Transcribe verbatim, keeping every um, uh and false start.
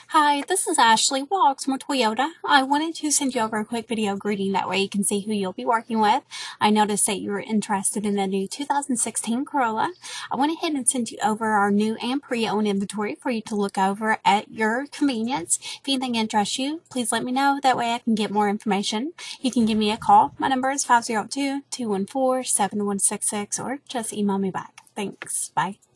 Hi, this is Ashley with Oxmoor Toyota. I wanted to send you over a quick video greeting, that way you can see who you'll be working with. I noticed that you were interested in the new two thousand sixteen Corolla. I went ahead and sent you over our new and pre-owned inventory for you to look over at your convenience. If anything interests you, please let me know. That way I can get more information. You can give me a call. My number is five zero two, two one four, seven one six six, or just email me back. Thanks. Bye.